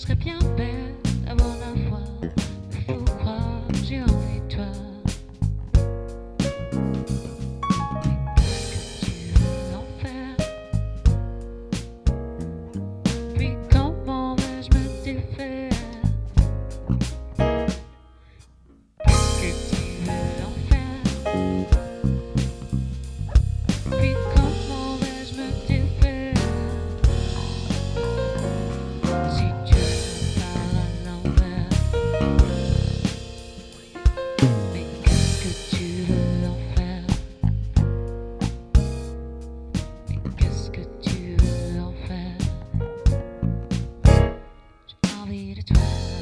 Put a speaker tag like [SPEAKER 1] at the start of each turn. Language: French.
[SPEAKER 1] serait bien belle d'avoir la foi, mais faut croire, j'ai envie de toi. Qu'est-ce que tu veux en faire? Puis comment vais-je me défaire? Qu'est-ce que tu veux en faire? Puis comment vais-je me défaire? Si Dieu me parle à l'envers, mais qu'est-ce que tu veux en faire? Mais qu'est-ce que tu veux en faire? J'ai envie de toi.